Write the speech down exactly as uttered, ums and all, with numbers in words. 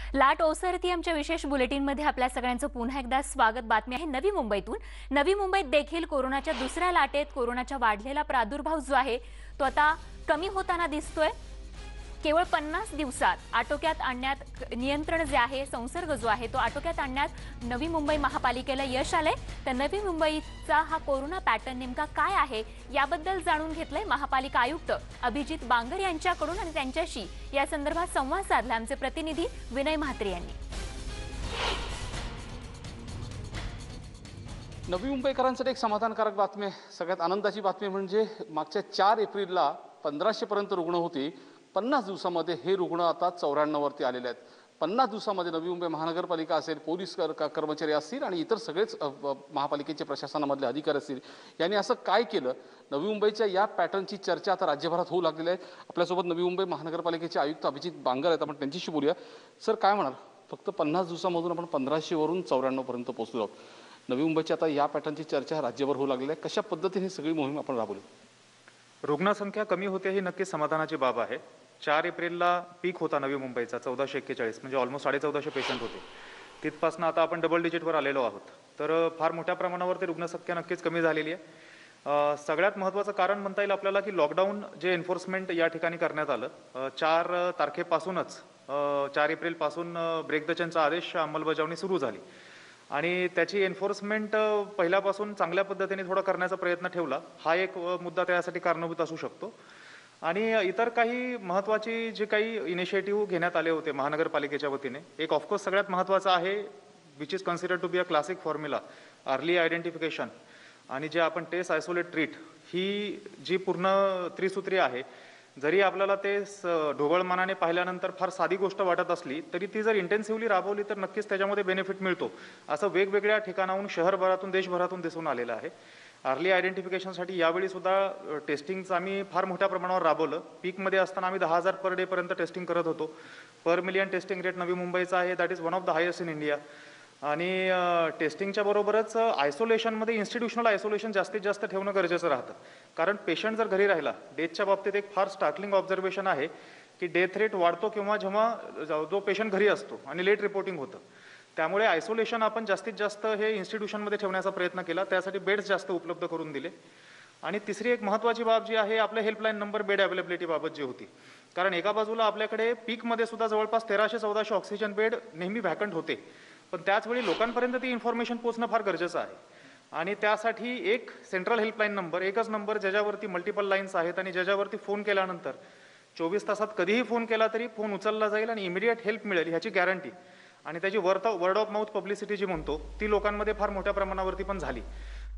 लाट ओसरती आमच्या विशेष बुलेटिनमध्ये आपल्या सगळ्यांचं पुन्हा एकदा स्वागत। बातमी आहे नवी मुंबईतून। नवी मुंबईत देखील कोरोनाच्या दुसऱ्या लाटेत कोरोनाचा वाढलेला प्रादुर्भाव जो आहे तो आता कमी होताना दिसतोय। केवळ पन्नास दिवसात आटोक्यात आणण्यात नियंत्रण जे आहे, संसर्ग जो आहे तो आटोक्यात आणण्यात नवी मुंबई महापालिकेला यश आले। तर नवी मुंबईचा हा कोरोना पॅटर्न नेमका काय आहे याबद्दल जाणून घेतलंय महापालिका आयुक्त अभिजित बांगर यांच्याकडून आणि त्यांच्याशी या संदर्भात संवाद साधला आमचे प्रतिनिधी विनय म्हात्रे यांनी। नवी मुंबईकरांसाठी एक समाधानकारक बातमी आहे। सगळ्यात आनंदाची बातमी म्हणजे मागच्या चार एप्रिलला पंधराशे पर्यंत रुग्ण होते। पन्नास दिवसांमध्ये हे रुग्ण आता चौऱ्याण्णव वरती आलेले आहेत। पन्नास दिवसांमध्ये नवी मुंबई महानगरपालिका असेल, पोलीस कर्मचारी असतील आणि इतर सगळेच महापालिकेचे प्रशासनामधले अधिकारी असतील, यांनी असं काय केलं? नवी मुंबईच्या या पॅटर्नची चर्चा आता राज्यभरात होऊ लागलेली आहे। आपल्यासोबत नवी मुंबई महानगरपालिकेचे आयुक्त अभिजित बांगर आहेत, आपण त्यांच्याशी बोलूया। सर, काय म्हणाल? फक्त पन्नास दिवसांमधून आपण पंधराशे वरून चौऱ्याण्णव पर्यंत पोहोचलो आहोत। नवी मुंबईची आता या पॅटर्नची चर्चा राज्यभर होऊ लागलेली आहे। कशा पद्धतीने सगळी मोहीम आपण राबवली? रुग्णसंख्या कमी होते ही नक्कीच समाधानाची बाब आहे। चार एप्रिलला पीक होता नवी मुंबईचा चौदाशे एक्केचाळीस, म्हणजे ऑलमोस्ट साडे चौदाशे पेशंट होते। तिथपासून आता आपण डबल डिजिटवर आलेलो आहोत। तर फार मोठ्या प्रमाणावर ते रुग्णसंख्या नक्कीच कमी झालेली आहे। सगळ्यात महत्त्वाचं कारण म्हणता येईल आपल्याला की लॉकडाऊन जे एन्फोर्समेंट या ठिकाणी करण्यात आलं, चार तारखेपासूनच चार एप्रिलपासून ब्रेक द चेनचा आदेश अंमलबजावणी सुरू झाली आणि त्याची एन्फोर्समेंट पहिल्यापासून चांगल्या पद्धतीने थोडा करण्याचा प्रयत्न ठेवला, हा एक मुद्दा त्यासाठी कारणीभूत असू शकतो। आणि इतर काही महत्त्वाची जे काही इनिशिएटिव्ह घेण्यात आले होते महानगरपालिकेच्या वतीने, एक ऑफकोर्स सगळ्यात महत्त्वाचं आहे which is considered to be a classic formula, early identification आणि जे आपण टेस्ट आयसोलेट ट्रीट, ही जी पूर्ण त्रिसूत्री आहे, जरी आपल्याला ते ढोबळमानाने पाहिल्यानंतर फार साधी गोष्ट वाटत असली तरी ती जर इंटेन्सिव्हली राबवली तर नक्कीच त्याच्यामध्ये बेनिफिट मिळतो, असं वेगवेगळ्या ठिकाणाहून शहरभरातून देशभरातून दिसून आलेलं आहे। अर्ली आयडेंटिफिकेशनसाठी यावेळी सुद्धा टेस्टिंगचं आम्ही फार मोठ्या प्रमाणावर राबवलं। पीकमध्ये असताना आम्ही दहा हजार पर डेपर्यंत टेस्टिंग करत होतो। पर मिलियन टेस्टिंग रेट नवी मुंबईचा आहे, that is one of the highest in India. आणि टेस्टिंगच्या बरोबरच आयसोलेशनमध्ये इन्स्टिट्यूशनल आयसोलेशन जास्तीत जास्त ठेवणं गरजेचं राहतं, कारण पेशंट जर घरी राहिला, डेथच्या बाबतीत एक फार स्टार्टलिंग ऑब्झर्वेशन आहे की डेथ रेट वाढतो किंवा जेव्हा जो पेशंट घरी असतो आणि लेट रिपोर्टिंग होतं। त्यामुळे आयसोलेशन आपण जास्तीत जास्त हे इन्स्टिट्यूशनमध्ये ठेवण्याचा प्रयत्न केला, त्यासाठी बेड्स जास्त उपलब्ध करून दिले। आणि तिसरी एक महत्त्वाची बाब जी आहे आपल्या हेल्पलाईन नंबर बेड अवेलेबिलिटी बाबत जी होती, कारण एका बाजूला आपल्याकडे पीकमध्ये सुद्धा जवळपास तेराशे चौदाशे ऑक्सिजन बेड नेहमी व्हॅकंट होते, पण त्याचवेळी लोकांपर्यंत ती इन्फॉर्मेशन पोहोचणं फार गरजेचं आहे। आणि त्यासाठी एक सेंट्रल हेल्पलाईन नंबर, एकच नंबर ज्याच्यावरती मल्टिपल लाईन्स आहेत आणि ज्याच्यावरती फोन केल्यानंतर चोवीस तासात कधीही फोन केला तरी फोन उचलला जाईल आणि इमिडिएट हेल्प मिळेल ह्याची गॅरंटी आणि त्याची word word of mouth publicity जी म्हणतो ती लोकांमध्ये फार मोठ्या प्रमाणावरती पण झाली।